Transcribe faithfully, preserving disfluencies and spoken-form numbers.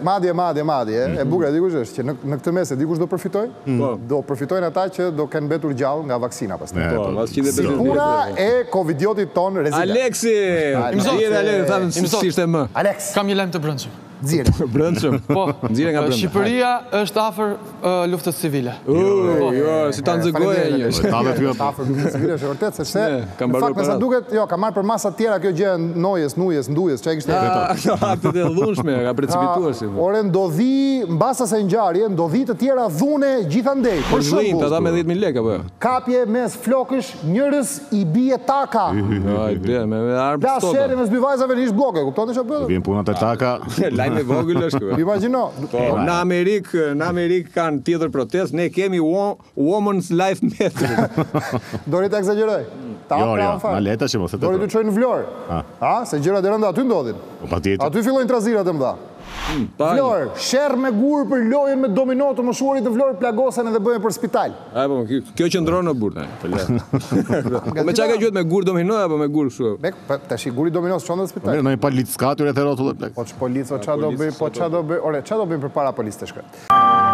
madje, madje, madje, e bukur e dikush është që në, në këtë mes e dikush do përfitoj? Do përfitojnë ata që do kenë mbetur gjallë nga vaksina pastaj. Si puna e covidiotit ton rezident. Aleksi! Nxirë Aleksi, thamë si ishte më. Alex. Kam një lajm të brendshëm. Nxirë. Brendshëm. Po, nxirë nga brenda. Shqipëria është afër luftës civile. Jo, jo, si ta nxëgoje një. Afër luftës civile është vërtet sepse kam në mbaruar fakt me sa duket, jo, ka marrë për masa të tjera kjo gjë nojës, nujës, ndujës, çka kishte. Atë të dhunshme, ka precipituar si. Ore ndodhi mbas asaj ngjarje, ndodhi të tjera dhune gjithandej. Për shembull, ata me dhjetë mijë lekë apo jo? Kapje mes flokësh, njërës i bie taka. Hajde, me armë Plas shere mes dy vajzave në ish bloke, kupton çfarë bëhet? Vjen puna te taka. Lajm e vogël është kjo. Imagjino. Në Amerikë, në Amerikë kanë tjetër protestë, ne kemi Women's Life Matter. Dori ta egzagjeroj. Ta Jo, jo, na leta që mos e të. Dori të çojnë në Vlorë. Ha, se gjërat e rënda aty ndodhin. Patjetër. Aty fillojnë trazirat e mëdha. Vlorë, sherr me gur për lojën me domino të moshuarit të Vlorë plagosen edhe bëhen për spital. A po, kjo qëndron në burr. Me çka ka gjuhet me gur domino apo me gur kështu? Me tash guri domino çon në spital. Ne pa lic skatur e rrotull. Po ç'polico ç'a do bëj, po ç'a do bëj, ore ç'a do bëj përpara policë të shkret.